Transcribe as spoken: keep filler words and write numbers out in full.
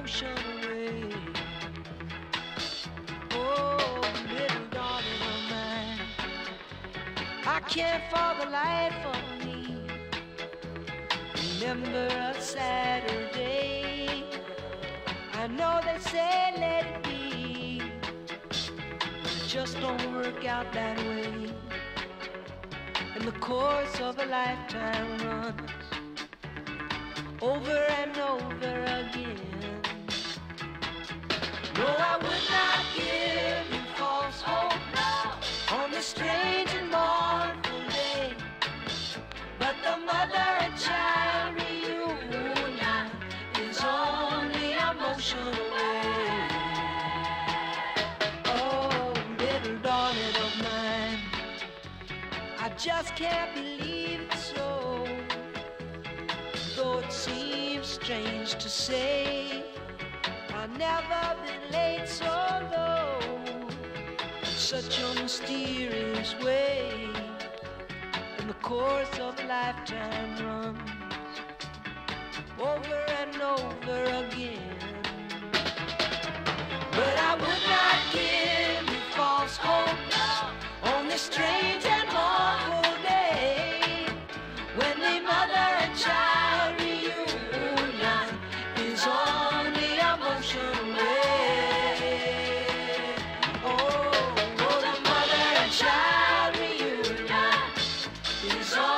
emotion away. Oh, little darling of mine, I can't for the life of me remember a Saturday. I know they say let it be, but it just don't work out that way. And the course of a lifetime runs over and over again. No, I would not give you false hope no, on this strange and mournful day, but the mother and child reunion is only a motion away. Oh, little darling of mine, I just can't believe it so, though it seems strange to say. I've never been late so low, in such a mysterious way. And the course of a lifetime runs over and over again. But I would not give you false hope no, on this strange and mournful day, when the mother and child reunion is only a motion away. Oh, oh, the mother and child reunion is only